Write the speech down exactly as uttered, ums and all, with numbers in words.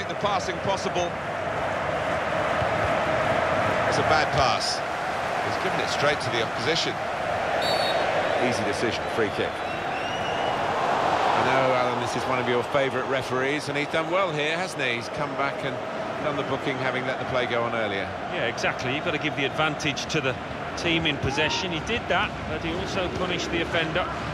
the passing possible. It's a bad pass. He's given it straight to the opposition. Easy decision, free kick. I know, Alan, this is one of your favourite referees, and he's done well here, hasn't he? He's come back and done the booking, having let the play go on earlier. Yeah, exactly. You've got to give the advantage to the team in possession. He did that, but he also punished the offender.